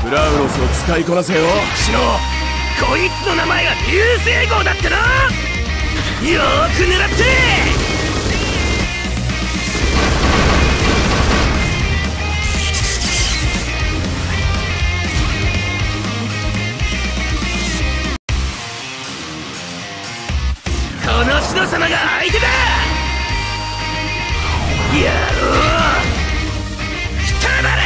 フラウロスを使いこなせよ。 シノ、こいつの名前が流星号だってな。よーく狙って。このシノ様が相手だ。やろう、くたばれ。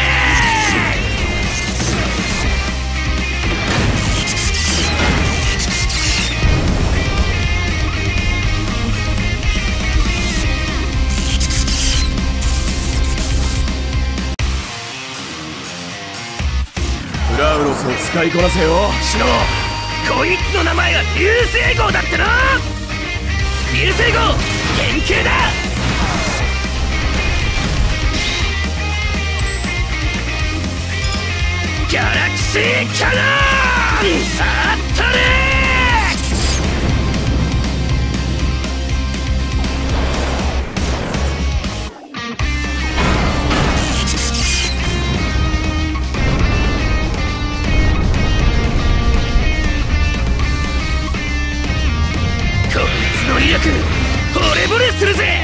フラウロスを使いこなせよ。 シノ、こいつの名前が流星号だってな。流星号研究だ。ギャラクシーキャノンアタック。こいつの威力惚れ惚れするぜ。